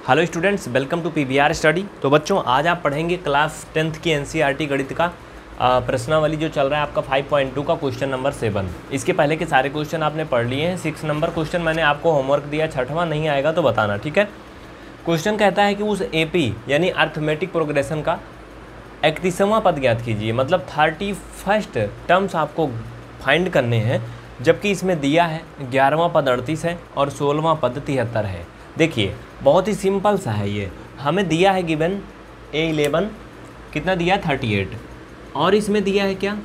Hello students, welcome to PVR study. तो बच्चों, आज आप पढ़ेंगे क्लास 10th की एनसीईआरटी गणित का प्रश्नावली जो चल रहा है आपका 5.2 का क्वेश्चन नंबर 7। इसके पहले के सारे क्वेश्चन आपने पढ़ लिए हैं। 6 नंबर क्वेश्चन मैंने आपको होमवर्क दिया, 6वां नहीं आएगा तो बताना, ठीक है। क्वेश्चन कहता है कि उस एपी यानी अर्थमेटिक प्रोग्रेशन का 31वां पद ज्ञात कीजिए। मतलब 31st टर्म्स आपको फाइंड करने हैं, जबकि इसमें दिया है 11वां पद 38 है और 16वां पद 73 है। देखिए बहुत ही सिंपल सा है ये। हमें दिया है गिवन A11 कितना दिया है 38 और इसमें दिया है क्या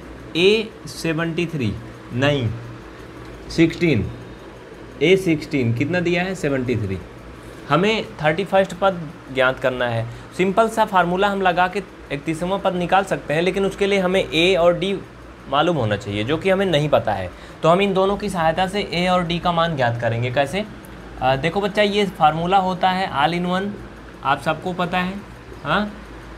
A73 नहीं 16 A16 कितना दिया है 73। हमें 31st पद ज्ञात करना है। सिंपल सा फार्मूला हम लगा के 31वां पद निकाल सकते हैं, लेकिन उसके लिए हमें A और D मालूम होना चाहिए, जो कि हमें नहीं पता है। तो हम इन दोनों की सहायता से A और D का मान ज्ञात करेंगे। कैसे? देखो बच्चा, ये फार्मूला होता है ऑल इन वन, आप सबको पता है। हाँ,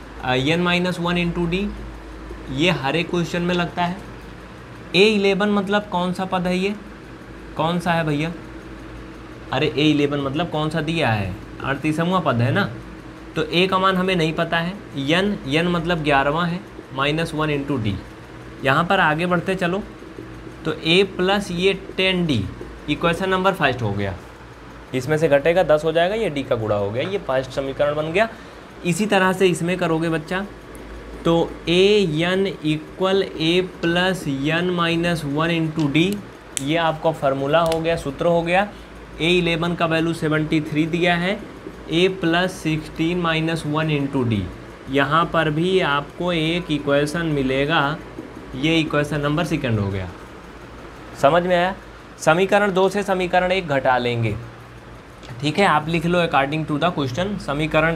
n-1 इंटू डी, ये हर एक क्वेश्चन में लगता है। A11 मतलब कौन सा पद है? ये कौन सा है भैया? अरे A11 मतलब कौन सा दिया है? 38वां पद है ना। तो A का मान हमें नहीं पता है। n मतलब 11वां है, -1 इंटू डी। यहाँ पर आगे बढ़ते चलो तो A प्लस ये 10D इक्वेशन नंबर फर्स्ट हो गया। इसमें से घटेगा 10 हो जाएगा, ये D का गुणा हो गया, ये फर्स्ट समीकरण बन गया। इसी तरह से इसमें करोगे बच्चा तो AN equal A plus n-1 into D, ये आपका फार्मूला हो गया, सूत्र हो गया। A11 का वैल्यू 73 दिया है, A प्लस 16 -1 इंटू डी। यहाँ पर भी आपको एक इक्वेशन मिलेगा, ये इक्वेशन नंबर सेकंड हो गया। समझ में आया? समीकरण 2 से समीकरण 1 घटा लेंगे, ठीक है। आप लिख लो अकॉर्डिंग टू द क्वेश्चन। समीकरण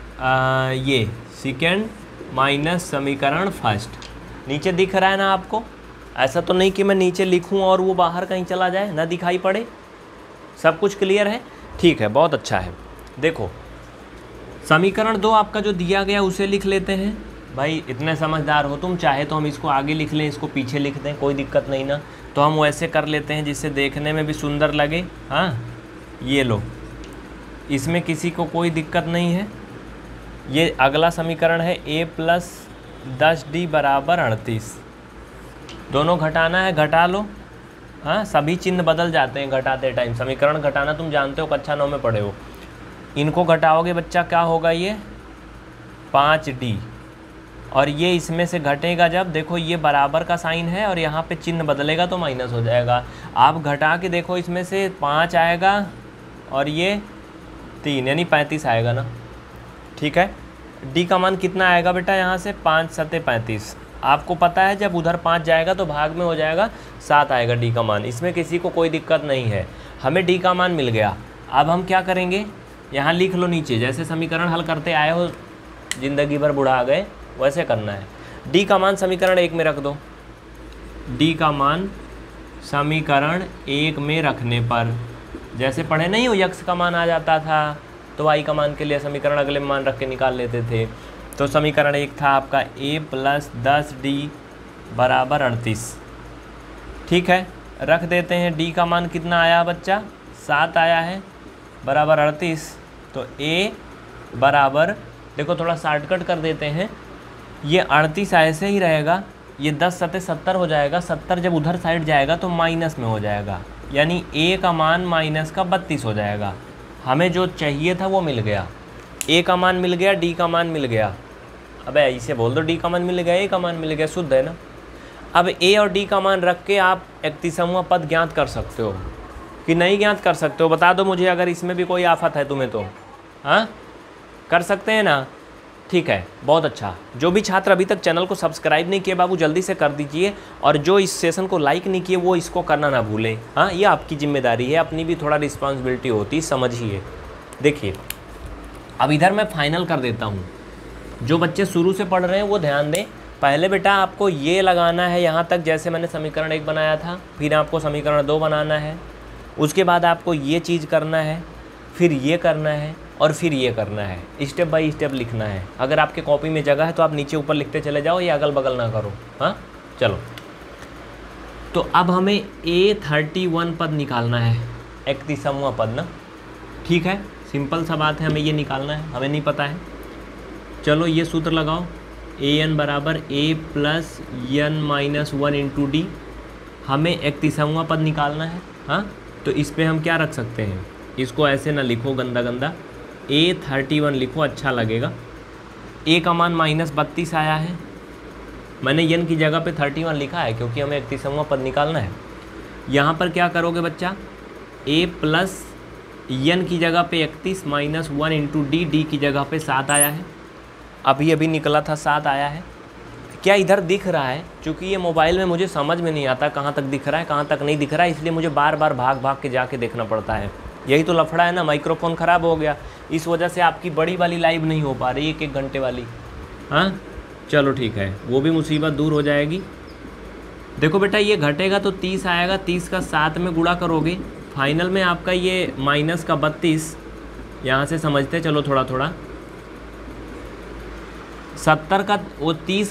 ये सेकंड माइनस समीकरण फर्स्ट नीचे दिख रहा है ना आपको? ऐसा तो नहीं कि मैं नीचे लिखूं और वो बाहर कहीं चला जाए ना दिखाई पड़े। सब कुछ क्लियर है? ठीक है, बहुत अच्छा है। देखो समीकरण 2 आपका जो दिया गया उसे लिख लेते हैं। भाई इतने समझदार हो तुम, चाहे तो हम इसको आगे लिख लें, इसको पीछे लिख दें, कोई दिक्कत नहीं ना। तो हम वैसे कर लेते हैं जिससे देखने में भी सुंदर लगे। हाँ, ये लो, इसमें किसी को कोई दिक्कत नहीं है। ये अगला समीकरण है A प्लस 10D बराबर 38। दोनों घटाना है, घटा लो। हाँ, सभी चिन्ह बदल जाते हैं घटाते टाइम। समीकरण घटाना तुम जानते हो, कक्षा 9 में पढ़े हो। इनको घटाओगे बच्चा, क्या होगा? ये 5D और ये इसमें से घटेगा जब, देखो ये बराबर का साइन है और यहाँ पे चिन्ह बदलेगा तो माइनस हो जाएगा। आप घटा के देखो, इसमें से 5 आएगा और ये 3 यानी 35 आएगा ना, ठीक है। डी का मान कितना आएगा बेटा? यहाँ से 5 7 35। आपको पता है जब उधर 5 जाएगा तो भाग में हो जाएगा 7 आएगा डी का मान। इसमें किसी को कोई दिक्कत नहीं है। हमें डी का मान मिल गया। अब हम क्या करेंगे? यहाँ लिख लो नीचे, जैसे समीकरण हल करते आए हो, ज़िंदगी भर बुढ़ा गए, वैसे करना है। डी का मान समीकरण 1 में रख दो। डी का मान समीकरण 1 में रखने पर, जैसे पढ़े नहीं हो, यक्स का मान आ जाता था तो वाई का मान के लिए समीकरण अगले मान रख के निकाल लेते थे। तो समीकरण 1 था आपका A प्लस 10D बराबर 38, ठीक है। रख देते हैं। डी का मान कितना आया बच्चा? 7 आया है, बराबर 38। तो A बराबर, देखो थोड़ा शॉर्टकट कर देते हैं, ये 38 ऐसे ही रहेगा, ये 10 7 70 हो जाएगा। 70 जब उधर साइड जाएगा तो माइनस में हो जाएगा, यानी A का मान माइनस का 32 हो जाएगा। हमें जो चाहिए था वो मिल गया। A का मान मिल गया, D का मान मिल गया। अबे ऐसे बोल दो, D का मान मिल गया, A का मान मिल गया, शुद्ध है ना। अब A और D का मान रख के आप 31वां पद ज्ञात कर सकते हो कि नहीं ज्ञात कर सकते हो? बता दो मुझे, अगर इसमें भी कोई आफत है तुम्हें तो। हाँ, कर सकते हैं ना? ठीक है, बहुत अच्छा। जो भी छात्र अभी तक चैनल को सब्सक्राइब नहीं किए बाबू, जल्दी से कर दीजिए, और जो इस सेशन को लाइक नहीं किए वो इसको करना ना भूलें। हाँ, ये आपकी जिम्मेदारी है, अपनी भी थोड़ा रिस्पॉन्सिबिलिटी होती है, समझिए। देखिए अब इधर मैं फाइनल कर देता हूँ। जो बच्चे शुरू से पढ़ रहे हैं वो ध्यान दें। पहले बेटा आपको ये लगाना है यहाँ तक, जैसे मैंने समीकरण 1 बनाया था, फिर आपको समीकरण 2 बनाना है, उसके बाद आपको ये चीज़ करना है, फिर ये करना है और फिर ये करना है। स्टेप बाय स्टेप लिखना है। अगर आपके कॉपी में जगह है तो आप नीचे ऊपर लिखते चले जाओ, ये अगल बगल ना करो। हाँ चलो, तो अब हमें A31 पद निकालना है, 31वां पद ना, ठीक है। सिंपल सा बात है, हमें ये निकालना है, हमें नहीं पता है। चलो ये सूत्र लगाओ, an बराबर a plus n minus 1 into D. हमें 31वां पद निकालना है। हाँ, तो इस पर हम क्या रख सकते हैं, इसको ऐसे ना लिखो गंदा गंदा, a31 लिखो, अच्छा लगेगा। a का मान -32 आया है, मैंने n की जगह पे 31 लिखा है क्योंकि हमें 31वां पद निकालना है। यहाँ पर क्या करोगे बच्चा, a प्लस n की जगह पे 31 माइनस 1 इंटू डी की जगह पे 7 आया है, अभी निकला था 7 आया है। क्या इधर दिख रहा है? क्योंकि ये मोबाइल में मुझे समझ में नहीं आता कहाँ तक दिख रहा है कहाँ तक नहीं दिख रहा है, इसलिए मुझे बार बार भाग के जाके देखना पड़ता है। यही तो लफड़ा है ना, माइक्रोफोन ख़राब हो गया, इस वजह से आपकी बड़ी वाली लाइव नहीं हो पा रही, 1-1 घंटे वाली। हाँ चलो ठीक है, वो भी मुसीबत दूर हो जाएगी। देखो बेटा, ये घटेगा तो 30 आएगा, 30 का 7 में गुणा करोगे, फाइनल में आपका ये माइनस का 32, यहाँ से समझते चलो थोड़ा थोड़ा, 70 का वो 30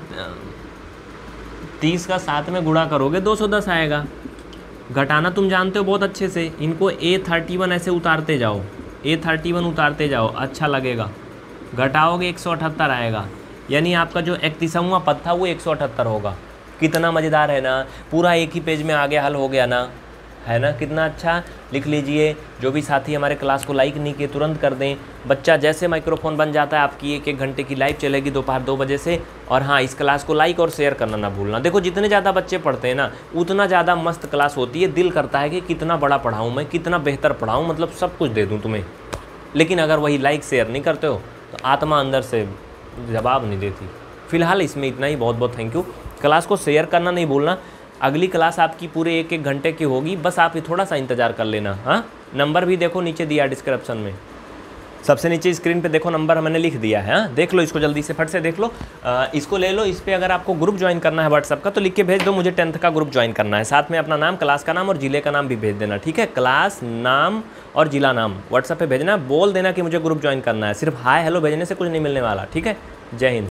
का 7 में गुणा करोगे 210 आएगा। घटाना तुम जानते हो बहुत अच्छे से, इनको A31 ऐसे उतारते जाओ, A31 उतारते जाओ, अच्छा लगेगा। घटाओगे 178 आएगा, यानी आपका जो 31वां पद था वो 178 होगा। कितना मज़ेदार है ना, पूरा एक ही पेज में आगे हल हो गया ना, है ना, कितना अच्छा। लिख लीजिए, जो भी साथी हमारे क्लास को लाइक नहीं किए तुरंत कर दें। बच्चा जैसे माइक्रोफोन बन जाता है आपकी 1-1 घंटे की लाइव चलेगी दोपहर 2 बजे से। और हाँ, इस क्लास को लाइक और शेयर करना ना भूलना। देखो जितने ज़्यादा बच्चे पढ़ते हैं ना उतना ज़्यादा मस्त क्लास होती है, दिल करता है कि कितना बड़ा पढ़ाऊँ मैं, कितना बेहतर पढ़ाऊँ, मतलब सब कुछ दे दूँ तुम्हें। लेकिन अगर वही लाइक शेयर नहीं करते हो तो आत्मा अंदर से जवाब नहीं देती। फ़िलहाल इसमें इतना ही, बहुत बहुत थैंक यू। क्लास को शेयर करना नहीं भूलना। अगली क्लास आपकी पूरे 1-1 घंटे की होगी, बस आप थोड़ा सा इंतज़ार कर लेना। हाँ, नंबर भी देखो नीचे दिया डिस्क्रिप्शन में, सबसे नीचे स्क्रीन पे देखो नंबर मैंने लिख दिया है। हाँ, देख लो इसको, जल्दी से फट से देख लो। इसको ले लो। इस पर अगर आपको ग्रुप ज्वाइन करना है व्हाट्सअप का तो लिख के भेज दो, मुझे 10th का ग्रुप ज्वाइन करना है। साथ में अपना नाम, क्लास का नाम और ज़िले का नाम भी भेज देना, ठीक है। क्लास नाम और ज़िला नाम व्हाट्सअप पे भेजना, बोल देना कि मुझे ग्रुप ज्वाइन करना है। सिर्फ हाय हेलो भेजने से कुछ नहीं मिलने वाला, ठीक है। जय हिंद।